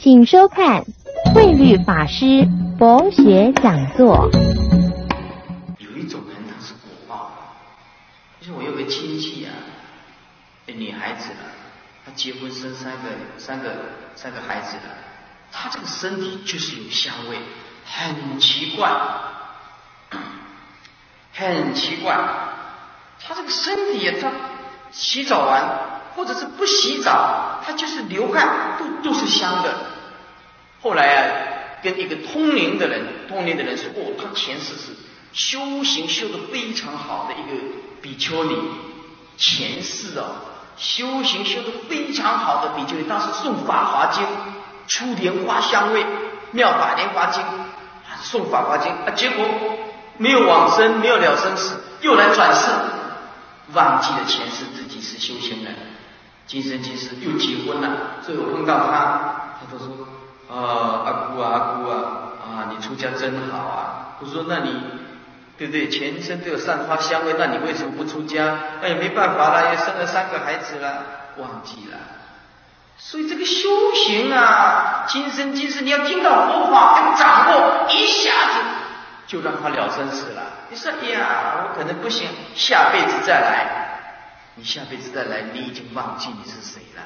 请收看慧律法师佛学讲座。 有一种人他是果报，就是我有个亲戚啊，女孩子了，她结婚生三个孩子了，她这个身体就是有香味，很奇怪，很奇怪。她这个身体她洗澡完或者是不洗澡，她就是流汗都是香的。后来啊，跟一个通灵的人说，哦，他前世是修行修得非常好的一个比丘尼，前世哦，修行修得非常好的比丘尼，当时诵《法华经》，出莲花香味，妙法莲华经，诵《法华经》啊，结果没有往生，没有了生死，又来转世，忘记了前世自己是修行人，今生今世又结婚了。所以我碰到他都说，阿姑啊，你出家真好啊。我说那你对不对？全身都有散发香味，那你为什么不出家？那也没办法了，也生了3个孩子了，忘记了。所以这个修行啊，今生今世你要听到佛法，要掌握，一下子就让他了生死了。你说哎呀，我可能不行，下辈子再来。你下辈子再来，你已经忘记你是谁了。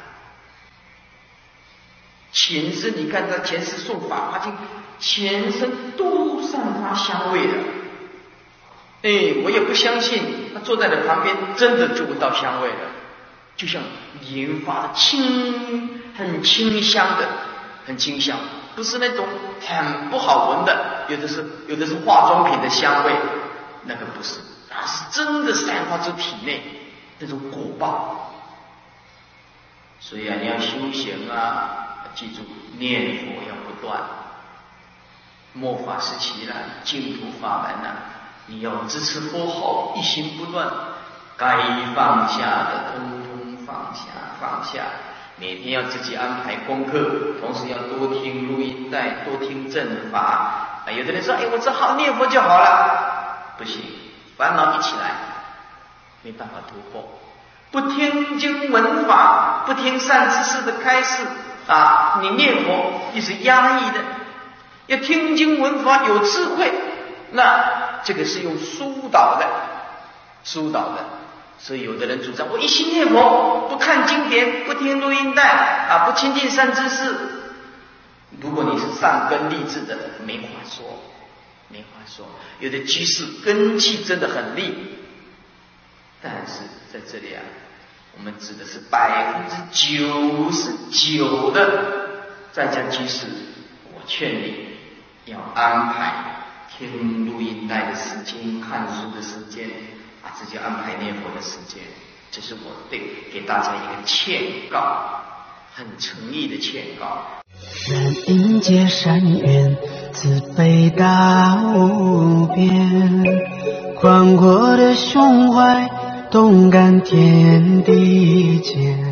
前世你看他前世诵《法华经》，全身都散发香味的。我也不相信，他坐在你旁边，真的就闻到香味了，就像莲花的很清香的，很清香，不是那种很不好闻的，有的是化妆品的香味，那个不是，那是真的散发出体内那种果报。所以啊，你要修行啊，记住念佛要不断，末法时期了，净土法门啊，你要支持佛号，一心不断，该放下的通通放下。每天要自己安排功课，同时要多听录音带，多听正法。有的人说，我只好念佛就好了，不行，烦恼一起来，没办法突破。不听经闻法，不听善知识的开示啊，你念佛你是压抑的。要听经闻法有智慧，那这个是用疏导的。所以有的人主张我一心念佛，不看经典，不听录音带啊，不亲近善知识。如果你是善根立志的，没话说。有的居士根气真的很利，但是在这里啊，我们指的是99%的在家居士，我劝你要安排听录音带的时间，看书的时间啊，自己安排念佛的时间。这是我给大家一个劝告，很诚意的劝告。 愿应接善缘，慈悲大无边，宽阔的胸怀，动感天地间。